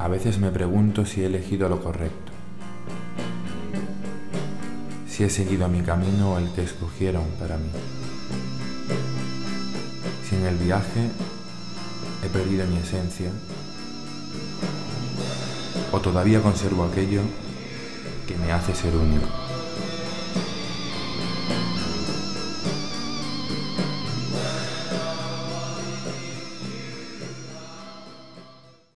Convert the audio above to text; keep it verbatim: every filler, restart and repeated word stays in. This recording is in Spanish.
veces me pregunto si he elegido lo correcto, si he seguido mi camino o el que escogieron para mí, si en el viaje he perdido mi esencia o todavía conservo aquello que me hace ser único.